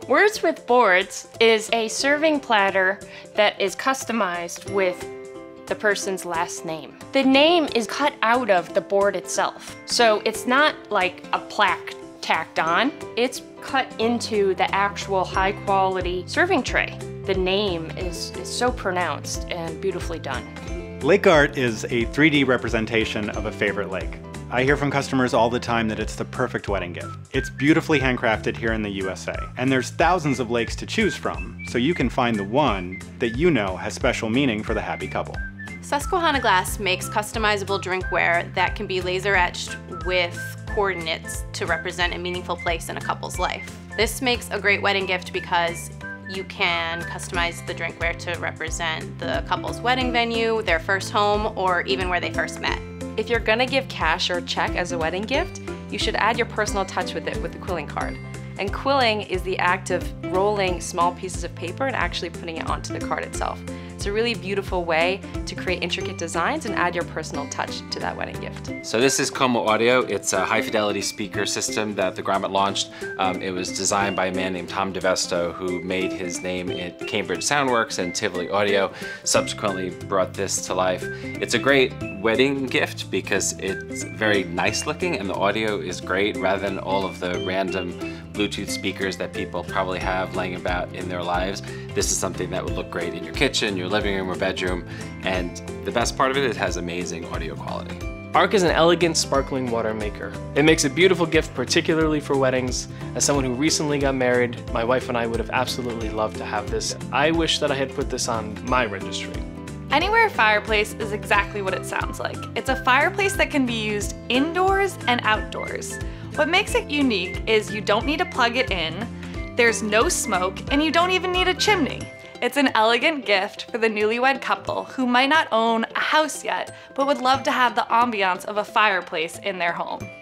Words with Boards is a serving platter that is customized with the person's last name. The name is cut out of the board itself. So it's not like a plaque tacked on, it's cut into the actual high quality serving tray. The name is so pronounced and beautifully done. Lake art is a 3D representation of a favorite lake. I hear from customers all the time that it's the perfect wedding gift. It's beautifully handcrafted here in the USA, and there's thousands of lakes to choose from, so you can find the one that you know has special meaning for the happy couple. Susquehanna Glass makes customizable drinkware that can be laser etched with coordinates to represent a meaningful place in a couple's life. This makes a great wedding gift because you can customize the drinkware to represent the couple's wedding venue, their first home, or even where they first met. If you're gonna give cash or a check as a wedding gift, you should add your personal touch with it with the quilling card. And quilling is the act of rolling small pieces of paper and actually putting it onto the card itself. It's a really beautiful way to create intricate designs and add your personal touch to that wedding gift. So this is Como Audio. It's a high fidelity speaker system that the Grommet launched. It was designed by a man named Tom DeVesto, who made his name at Cambridge Soundworks and Tivoli Audio, subsequently brought this to life. It's a great wedding gift because it's very nice looking and the audio is great rather than all of the random Bluetooth speakers that people probably have laying about in their lives. This is something that would look great in your kitchen, your living room, or bedroom, and the best part of it has amazing audio quality. Arc is an elegant, sparkling water maker. It makes a beautiful gift, particularly for weddings. As someone who recently got married, my wife and I would have absolutely loved to have this. I wish that I had put this on my registry. Anywhere Fireplace is exactly what it sounds like. It's a fireplace that can be used indoors and outdoors. What makes it unique is you don't need to plug it in, there's no smoke, and you don't even need a chimney. It's an elegant gift for the newlywed couple who might not own a house yet, but would love to have the ambiance of a fireplace in their home.